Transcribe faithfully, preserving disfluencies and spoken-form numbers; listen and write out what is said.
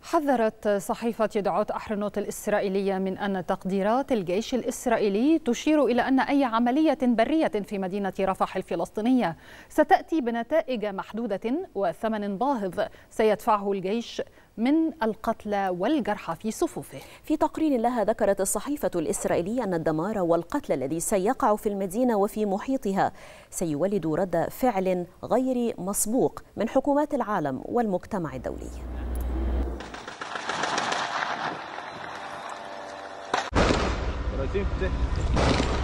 حذرت صحيفة يدعوت أحرنوت الإسرائيلية من أن تقديرات الجيش الإسرائيلي تشير إلى أن أي عملية برية في مدينة رفح الفلسطينية ستأتي بنتائج محدودة وثمن باهظ سيدفعه الجيش من القتلى والجرحى في صفوفه. في تقرير لها ذكرت الصحيفة الإسرائيلية أن الدمار والقتل الذي سيقع في المدينة وفي محيطها سيولد رد فعل غير مسبوق من حكومات العالم والمجتمع الدولي. Gracias.